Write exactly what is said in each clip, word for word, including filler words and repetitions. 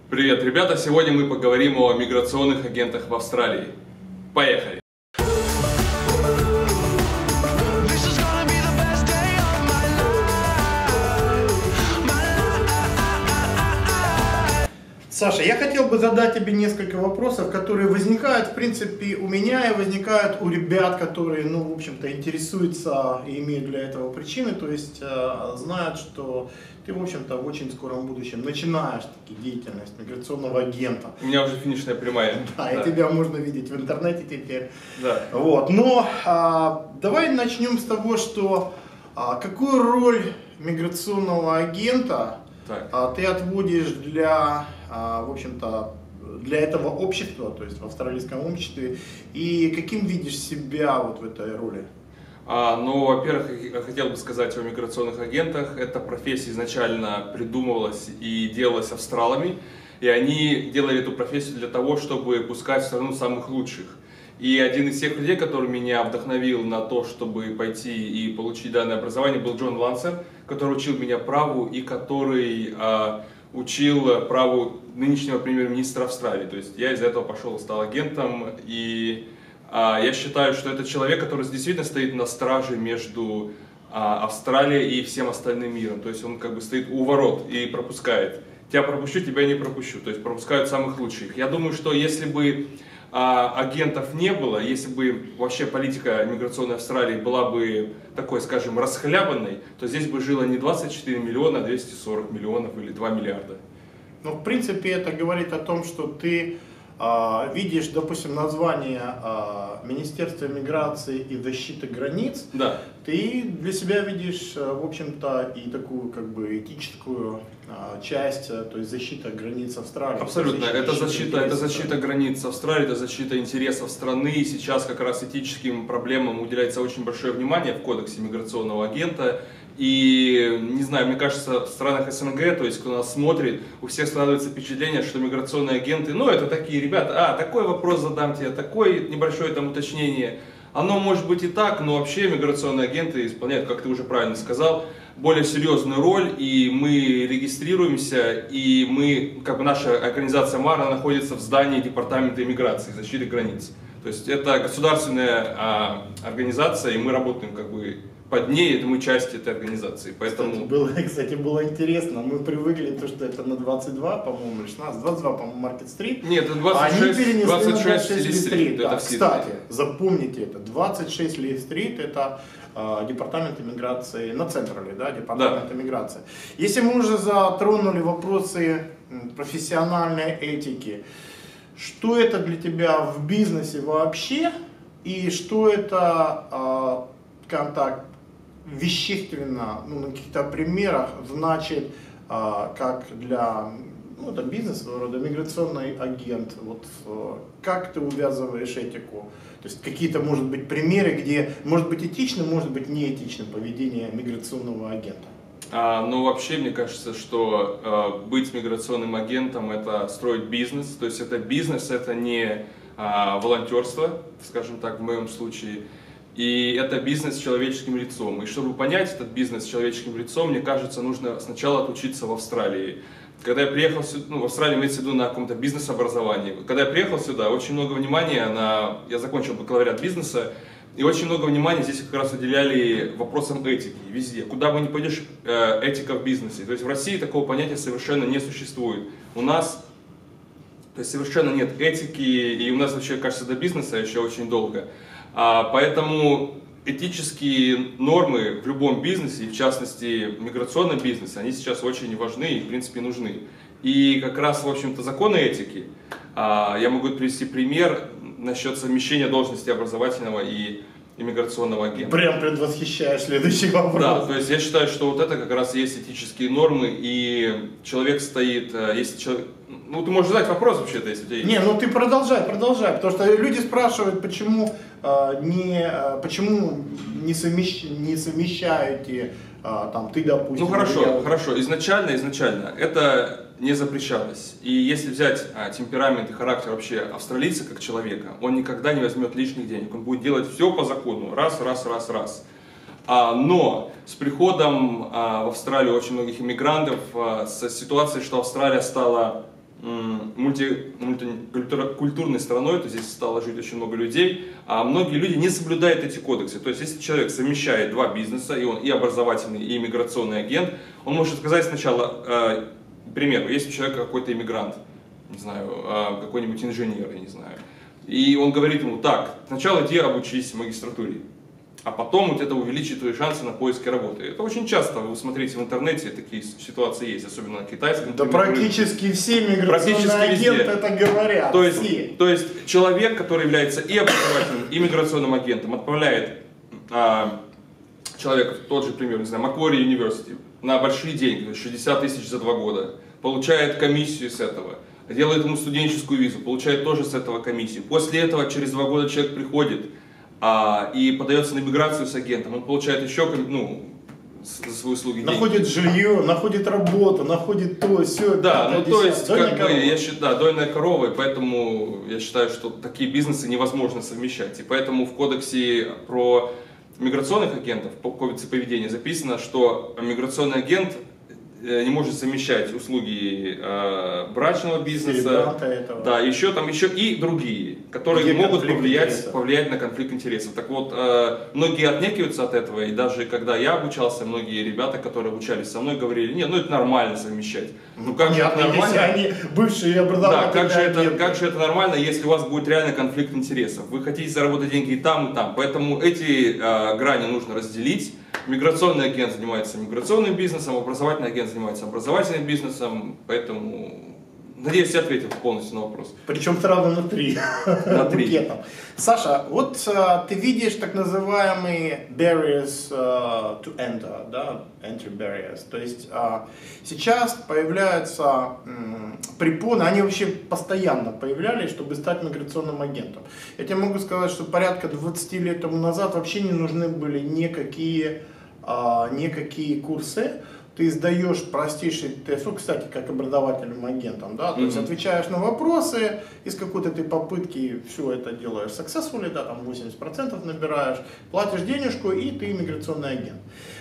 Привет, ребята! Сегодня мы поговорим о миграционных агентах в Австралии. Поехали! Саша, я хотел бы задать тебе несколько вопросов, которые возникают, в принципе, у меня и возникают у ребят, которые, ну, в общем-то, интересуются и имеют для этого причины, то есть э, знают, что ты, в общем-то, в очень скором будущем начинаешь таки деятельность миграционного агента. У меня уже финишная прямая. Да, и да. тебя можно видеть в интернете теперь. Да. Вот. Но а, давай начнем с того, что а, какую роль миграционного агента Так. а, ты отводишь для, а, в общем-то, для этого общества, то есть в австралийском обществе, и каким видишь себя вот в этой роли? А, ну, во-первых, я хотел бы сказать о миграционных агентах. Эта профессия изначально придумывалась и делалась австралами, и они делали эту профессию для того, чтобы пускать в страну самых лучших. И один из тех людей, который меня вдохновил на то, чтобы пойти и получить данное образование, был Джон Лансер, который учил меня праву и который а, учил праву нынешнего премьер-министра Австралии. То есть я из-за этого пошел и стал агентом, и а, я считаю, что это человек, который действительно стоит на страже между а, Австралией и всем остальным миром. То есть он как бы стоит у ворот и пропускает. Тебя пропущу, тебя не пропущу. То есть пропускают самых лучших. Я думаю, что если бы а агентов не было, если бы вообще политика миграционной Австралии была бы такой, скажем, расхлябанной, то здесь бы жило не двадцать четыре миллиона, а двести сорок миллионов или два миллиарда. Ну, в принципе, это говорит о том, что ты а, видишь, допустим, название а, Министерства миграции и защиты границ. Да. Ты для себя видишь, в общем-то, и такую как бы этическую а, часть, то есть защита границ Австралии. Абсолютно. Защита, это, защита защита, это защита границ Австралии, это защита интересов страны. И сейчас как раз этическим проблемам уделяется очень большое внимание в кодексе миграционного агента. И, не знаю, мне кажется, в странах СНГ, то есть кто нас смотрит, у всех складывается впечатление, что миграционные агенты, ну, это такие ребята, а, такой вопрос задам тебе, такое небольшое там уточнение. Оно может быть и так, но вообще миграционные агенты исполняют, как ты уже правильно сказал, более серьезную роль, и мы регистрируемся, и мы, как бы наша организация МАРА находится в здании Департамента иммиграции, защиты границ. То есть это государственная а, организация, и мы работаем как бы под ней, это мы часть этой организации, поэтому... Кстати, было, кстати, было интересно, мы привыкли, то, что это на двадцать два, по-моему, или шестнадцать, двадцать два, по-моему, Маркет-стрит. Нет, это двадцать шесть, Они перенесли двадцать шесть на двадцать шесть Ли-стрит. Да, кстати, Сидней. запомните это, двадцать шесть Ли-стрит, это э, департамент иммиграции, на Централе, да, департамент Да. иммиграции. Если мы уже затронули вопросы профессиональной этики, что это для тебя в бизнесе вообще, и что это, э, скажем так, вещественно, ну, на каких-то примерах значит, а, как для, ну, это бизнес, своего рода, миграционный агент, вот, а, как ты увязываешь этику, то есть какие-то, может быть, примеры, где может быть этичным, может быть неэтичным поведение миграционного агента? А, ну, вообще, мне кажется, что а, быть миграционным агентом – это строить бизнес, то есть это бизнес, это не а, волонтерство, скажем так, в моем случае. И это бизнес с человеческим лицом. И чтобы понять этот бизнес с человеческим лицом, мне кажется, нужно сначала отучиться в Австралии. Когда я приехал сюда, ну, в Австралии имеется в виду на каком-то бизнес-образовании. Когда я приехал сюда, очень много внимания на... Я закончил бакалавриат бизнеса, и очень много внимания здесь как раз уделяли вопросам этики везде. Куда бы ни пойдешь, этика в бизнесе. То есть в России такого понятия совершенно не существует. У нас то есть совершенно нет этики, и у нас вообще, кажется, до бизнеса еще очень долго. А, поэтому этические нормы в любом бизнесе, и в частности миграционном бизнесе, они сейчас очень важны и в принципе нужны. И как раз, в общем-то, законы этики, а, я могу привести пример насчет совмещения должности образовательного и иммиграционного агента. Прям предвосхищаешь следующий вопрос. Да, то есть я считаю, что вот это как раз и есть этические нормы, и человек стоит, если человек... Ну, ты можешь задать вопрос вообще-то, если у тебя есть. Не, ну ты продолжай, продолжай, потому что люди спрашивают, почему э, не, э, почему не, совмещ, не совмещаете, э, там, ты, допустим... Ну, хорошо, я... хорошо, изначально, изначально, это не запрещалось. И если взять а, темперамент и характер вообще австралийца как человека, он никогда не возьмет лишних денег, он будет делать все по закону, раз, раз, раз, раз. А, но с приходом а, в Австралию очень многих иммигрантов, а, с ситуацией, что Австралия стала мульти, мультикультурной страной, то здесь стало жить очень много людей, а многие люди не соблюдают эти кодексы. То есть, если человек совмещает два бизнеса, и он и образовательный, и иммиграционный агент, он может сказать сначала, э, к примеру, если у человека какой-то иммигрант, не знаю, э, какой-нибудь инженер, я не знаю, и он говорит ему, так, сначала иди обучись в магистратуре, а потом вот это увеличит твои шансы на поиске работы. Это очень часто, вы смотрите в интернете, такие ситуации есть, особенно на китайском. Да практически все миграционные агенты это говорят. То есть, все. то есть человек, который является и образовательным, и миграционным агентом, отправляет а, человека, тот же пример, не знаю, Macquarie University, на большие деньги, шестьдесят тысяч за два года, получает комиссию с этого, делает ему студенческую визу, получает тоже с этого комиссию. После этого через два года человек приходит, А, и подается на миграцию с агентом, он получает еще, ну, за свои услуги деньги. Находит жилье, находит работу, находит то, все. Да, ну то есть, как бы, я считаю, да, дойная корова, и поэтому я считаю, что такие бизнесы невозможно совмещать. И поэтому в кодексе про миграционных агентов, по кодексу поведения записано, что миграционный агент не может совмещать услуги э, брачного бизнеса, да, еще там еще и другие, которые Где могут повлиять, повлиять на конфликт интересов. Так вот, э, многие отнекиваются от этого, и даже когда я обучался, многие ребята, которые обучались со мной, говорили, нет, ну это нормально совмещать. Ну как же это нормально? Они бывшие образовательные. Да, как же, это, как же это нормально, если у вас будет реально конфликт интересов? Вы хотите заработать деньги и там, и там. Поэтому эти э, грани нужно разделить. Миграционный агент занимается миграционным бизнесом, образовательный агент занимается образовательным бизнесом, поэтому, надеюсь, я ответил полностью на вопрос. Причем сразу на три. На три. Саша, вот uh, ты видишь так называемые barriers uh, to enter, да, entry barriers, то есть uh, сейчас появляются um, препоны, они вообще постоянно появлялись, чтобы стать миграционным агентом. Я тебе могу сказать, что порядка двадцати лет тому назад вообще не нужны были никакие, uh, никакие курсы. Ты сдаешь простейший тест, ну, кстати, как образовательным агентом, да, то mm-hmm. есть отвечаешь на вопросы, из какой-то ты попытки все это делаешь successfully, да, там восемьдесят процентов набираешь, платишь денежку, и ты иммиграционный агент.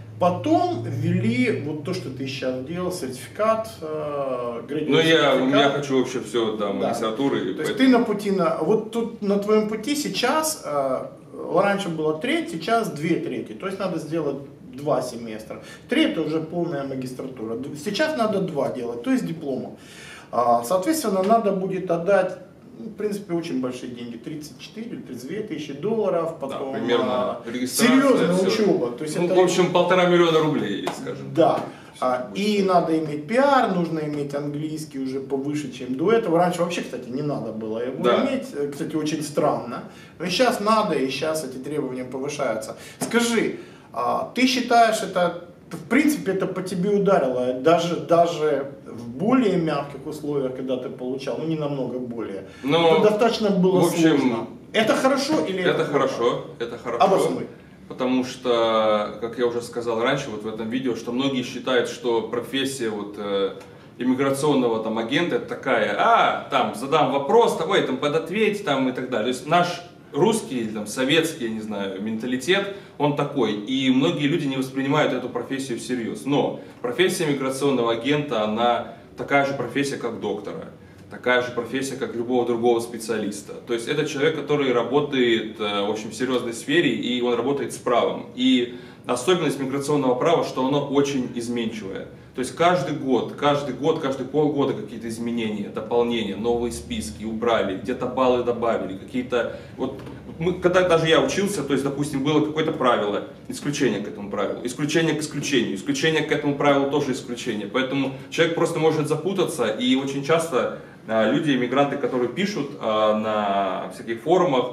Потом ввели вот то, что ты сейчас делал, сертификат, э, Ну, я, у меня хочу вообще все, да, магистратуры. Да. То поэтому... есть ты на пути, на, вот тут на твоем пути сейчас, э, раньше было треть, сейчас две трети, то есть надо сделать два семестра. Три это уже полная магистратура. Сейчас надо два делать, то есть дипломом. Соответственно, надо будет отдать, в принципе, очень большие деньги. тридцать четыре тридцать две тысячи долларов, потом да, примерно, серьезная учеба. То есть ну, это... В общем, полтора миллиона рублей, скажем. Да. А, и надо иметь пиар, нужно иметь английский уже повыше, чем до этого. Раньше вообще, кстати, не надо было его да. иметь. Кстати, очень странно. Но сейчас надо, и сейчас эти требования повышаются. Скажи, а, ты считаешь, это, в принципе, это по тебе ударило, даже, даже в более мягких условиях, когда ты получал, ну не намного более, но, это достаточно было в общем, сложно. Это хорошо или это Это хорошо, это хорошо. Обоснуй. Потому что, как я уже сказал раньше, вот в этом видео, что многие считают, что профессия вот, э, иммиграционного там, агента это такая, а, там, задам вопрос, давай там подответь, там, и так далее. То есть наш русский, там, советский, я не знаю, менталитет, он такой. И многие люди не воспринимают эту профессию всерьез. Но профессия миграционного агента, она такая же профессия, как доктора. Такая же профессия, как любого другого специалиста. То есть это человек, который работает в очень серьезной сфере, и он работает с правом. И особенность миграционного права, что оно очень изменчивое. То есть каждый год, каждый год, каждые полгода какие-то изменения, дополнения, новые списки убрали, где-то баллы добавили, какие-то... Вот, мы, когда даже я учился, то есть, допустим, было какое-то правило, исключение к этому правилу, исключение к исключению, исключение к этому правилу тоже исключение. Поэтому человек просто может запутаться, и очень часто а, люди, иммигранты, которые пишут а, на всяких форумах,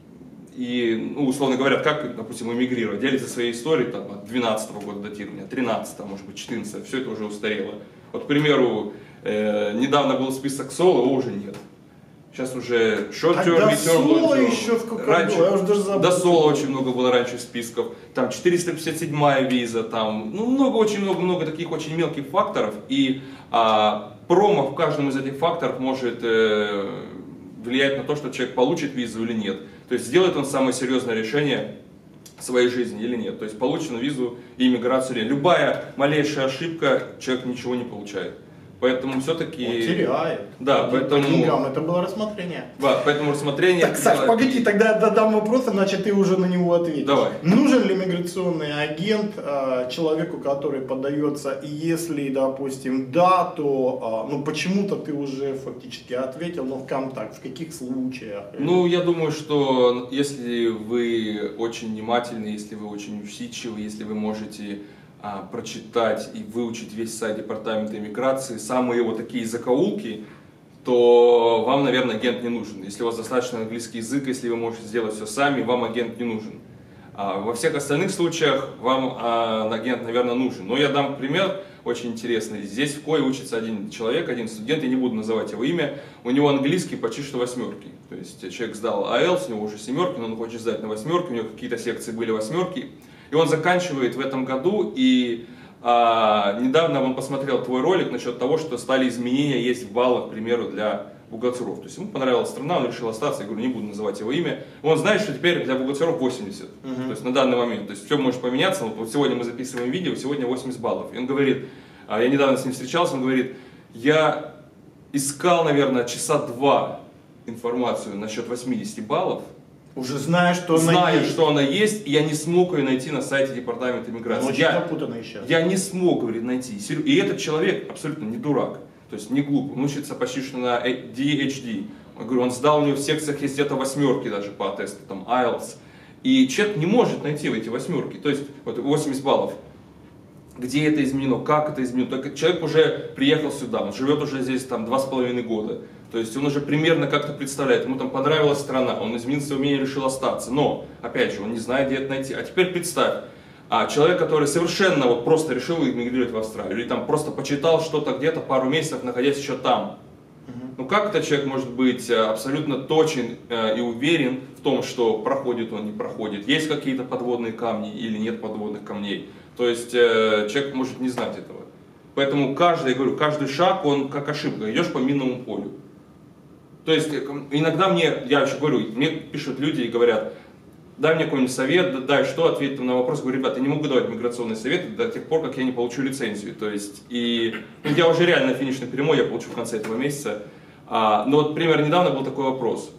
и, ну, условно говорят, как, допустим, эмигрировать, делятся своей историей, там, от двенадцатого года датирования, тринадцатого, может быть, четырнадцатого, все это уже устарело. Вот, к примеру, э, недавно был список соло, его уже нет. Сейчас уже short term, return, соло еще сколько раньше, было, я уже даже забыл. До соло очень много было раньше списков, там четыреста пятьдесят седьмая виза, там, ну, много, очень много-много таких очень мелких факторов, и а, промо в каждом из этих факторов может э, влиять на то, что человек получит визу или нет. То есть сделает он самое серьезное решение в своей жизни или нет. То есть получит он визу и иммиграцию или нет. Любая малейшая ошибка, человек ничего не получает. Поэтому все-таки... Он теряет. Да, по поэтому... деньгам это было рассмотрение. Да, поэтому рассмотрение... Так, Саш, погоди, тогда я додам вопрос, иначе ты уже на него ответишь. Давай. Нужен ли миграционный агент э, человеку, который подается, и если, допустим, да, то э, ну почему-то ты уже фактически ответил, но в контакт, в каких случаях? Ну, я думаю, что если вы очень внимательны, если вы очень усидчивы, если вы можете а, прочитать и выучить весь сайт департамента иммиграции, самые вот такие закоулки, то вам, наверное, агент не нужен. Если у вас достаточно английский язык, если вы можете сделать все сами, вам агент не нужен. А во всех остальных случаях вам а, агент, наверное, нужен. Но я дам пример очень интересный. Здесь в КОИ учится один человек, один студент, я не буду называть его имя, у него английский почти что восьмерки. То есть человек сдал айлтс, у него уже семерки, но он хочет сдать на восьмерки, у него какие-то секции были восьмерки. И он заканчивает в этом году, и а, недавно он посмотрел твой ролик насчет того, что стали изменения есть в баллах, к примеру, для бухгалтеров. То есть ему понравилась страна, он решил остаться, я говорю, не буду называть его имя. Он знает, что теперь для бухгалтеров восемьдесят, uh-huh. то есть на данный момент. То есть все может поменяться, вот, вот сегодня мы записываем видео, сегодня восемьдесят баллов. И он говорит, я недавно с ним встречался, он говорит, я искал, наверное, часа два информацию насчет восьмидесяти баллов. Уже зная, что она Знаю, есть. что она есть, и я не смог ее найти на сайте департамента иммиграции. Очень я, запутанная сейчас. Я не смог, говорит, найти. И этот человек абсолютно не дурак, то есть не глуп. Он учится почти что на ди эйч ди. Я говорю, он сдал, у него в секциях есть где-то восьмерки даже по тесту, там айлтс. И человек не может найти эти восьмерки, то есть вот восемьдесят баллов. Где это изменено, как это изменено. Только человек уже приехал сюда, он живет уже здесь там два с половиной года. То есть он уже примерно как-то представляет, ему там понравилась страна, он изменил свое мнение, решил остаться. Но, опять же, он не знает, где это найти. А теперь представь, а человек, который совершенно вот просто решил эмигрировать в Австралию, или там просто почитал что-то где-то пару месяцев, находясь еще там. Ну как этот человек может быть абсолютно точен э, и уверен в том, что проходит он, не проходит? Есть какие-то подводные камни или нет подводных камней? То есть э, человек может не знать этого. Поэтому каждый, я говорю, каждый шаг, он как ошибка, идешь по минному полю. То есть иногда мне, я еще говорю, мне пишут люди и говорят, дай мне какой-нибудь совет, дай что, ответь на вопрос. Говорю, ребята, я не могу давать миграционные советы до тех пор, как я не получу лицензию. То есть, и ну, я уже реально на финишной прямой, я получу в конце этого месяца. А, но вот, например, недавно был такой вопрос.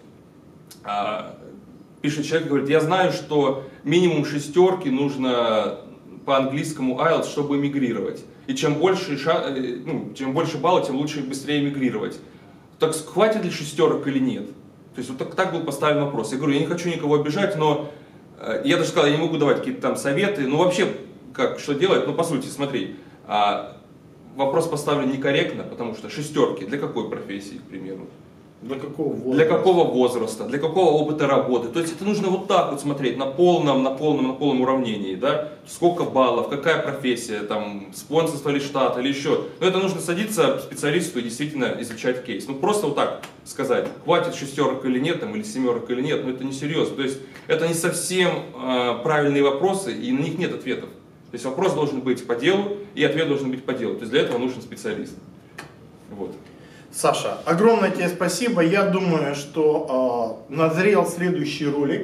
А, пишет человек, говорит, я знаю, что минимум шестерки нужно по английскому айлтс, чтобы эмигрировать. И чем больше, ну, чем больше баллов, тем лучше и быстрее эмигрировать. Так хватит ли шестерок или нет? То есть вот так, так был поставлен вопрос. Я говорю, я не хочу никого обижать, но э, я даже сказал, я не могу давать какие-то там советы. Ну вообще, как, что делать? Ну по сути, смотри, э, вопрос поставлен некорректно, потому что шестерки для какой профессии, к примеру? Для какого возраста? Для какого возраста, для какого опыта работы. То есть это нужно вот так вот смотреть, на полном, на полном, на полном уравнении, да? Сколько баллов, какая профессия, там, спонсорство или штат, или еще. Но это нужно садиться специалисту и действительно изучать кейс. Ну просто вот так сказать, хватит шестерок или нет, там, или семерок или нет, но это не серьезно. То есть это не совсем э, правильные вопросы, и на них нет ответов. То есть вопрос должен быть по делу, и ответ должен быть по делу. То есть для этого нужен специалист. Вот. Саша, огромное тебе спасибо. Я думаю, что э, назрел следующий ролик.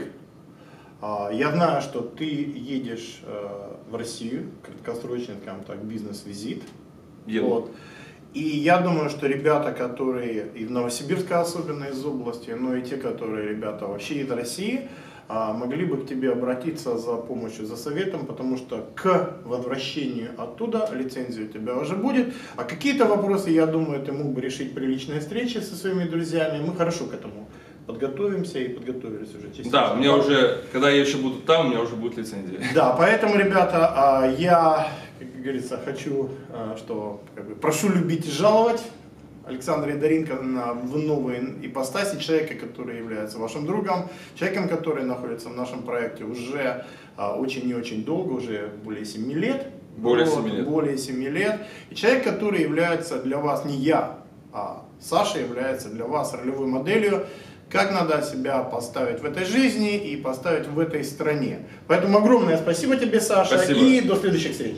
Э, я знаю, что ты едешь э, в Россию, краткосрочный, скажем так, бизнес-визит. Вот. И я думаю, что ребята, которые и в Новосибирске особенно из области, но и те, которые ребята вообще из России, могли бы к тебе обратиться за помощью, за советом, потому что к возвращению оттуда лицензия у тебя уже будет. А какие-то вопросы, я думаю, ты мог бы решить при личной встрече со своими друзьями. Мы хорошо к этому подготовимся и подготовились уже частично. Да, у меня уже, когда я еще буду там, у меня уже будет лицензия. Да, поэтому, ребята, я, как говорится, хочу, что, как бы, прошу любить и жаловать Александра Идоренко в новой ипостаси, человека, который является вашим другом, человеком, который находится в нашем проекте уже очень и очень долго, уже более семи лет. Более вот, семи лет. Более семи лет. И человек, который является для вас, не я, а Саша является для вас ролевой моделью, как надо себя поставить в этой жизни и поставить в этой стране. Поэтому огромное спасибо тебе, Саша, спасибо. И до следующих встреч.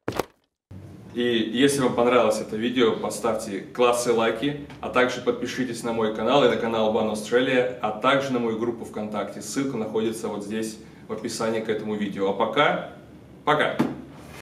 И если вам понравилось это видео, поставьте классные лайки, а также подпишитесь на мой канал и на канал One Australia, а также на мою группу ВКонтакте. Ссылка находится вот здесь в описании к этому видео. А пока, пока!